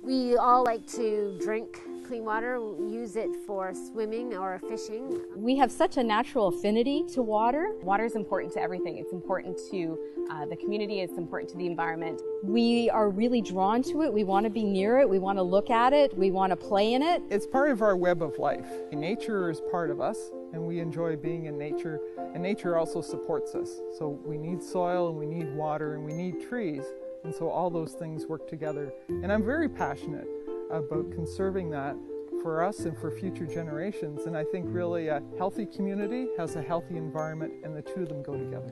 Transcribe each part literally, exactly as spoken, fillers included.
We all like to drink clean water, use it for swimming or fishing. We have such a natural affinity to water. Water is important to everything. It's important to uh, the community, it's important to the environment. We are really drawn to it. We want to be near it. We want to look at it. We want to play in it. It's part of our web of life. Nature is part of us, and we enjoy being in nature. And nature also supports us. So we need soil, and we need water, and we need trees. And so all those things work together. And I'm very passionate about conserving that for us and for future generations. And I think really a healthy community has a healthy environment, and the two of them go together.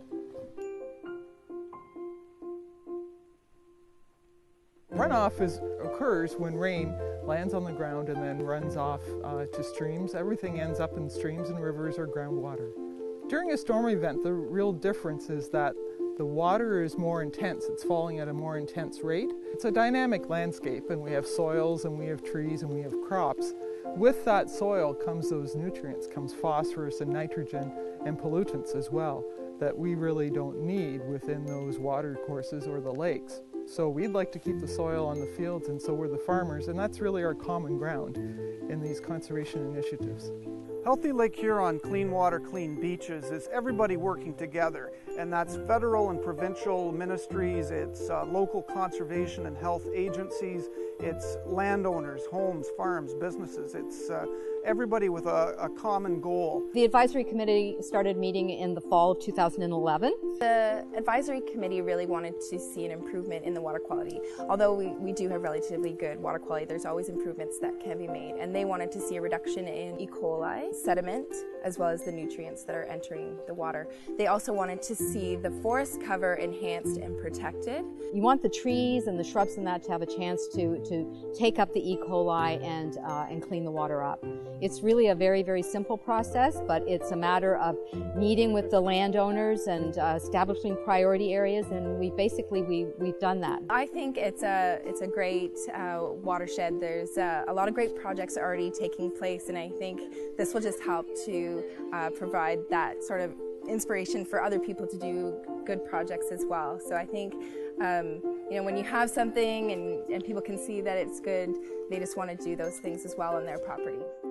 Runoff is, occurs when rain lands on the ground and then runs off uh, to streams. Everything ends up in streams and rivers or groundwater. During a storm event, the real difference is that the water is more intense. It's falling at a more intense rate. It's a dynamic landscape, and we have soils and we have trees and we have crops. With that soil comes those nutrients, comes phosphorus and nitrogen and pollutants as well, that we really don't need within those water courses or the lakes. So we'd like to keep the soil on the fields, and so we're the farmers, and that's really our common ground in these conservation initiatives. Healthy Lake Huron, Clean Water, Clean Beaches is everybody working together, and that's federal and provincial ministries, it's uh, local conservation and health agencies, it's landowners, homes, farms, businesses, it's uh, everybody with a, a common goal. The advisory committee started meeting in the fall of two thousand eleven. The advisory committee really wanted to see an improvement in the water quality. Although we, we do have relatively good water quality, there's always improvements that can be made, and they wanted to see a reduction in E. coli, sediment, as well as the nutrients that are entering the water. They also wanted to see the forest cover enhanced and protected. You want the trees and the shrubs and that to have a chance to, to take up the E. coli and, uh, and clean the water up. It's really a very, very simple process, but it's a matter of meeting with the landowners and uh, establishing priority areas, and we basically, we, we've done that. I think it's a, it's a great uh, watershed. There's uh, a lot of great projects already taking place, and I think this will just help to uh, provide that sort of inspiration for other people to do good projects as well. So I think um, you know, when you have something and, and people can see that it's good, they just want to do those things as well on their property.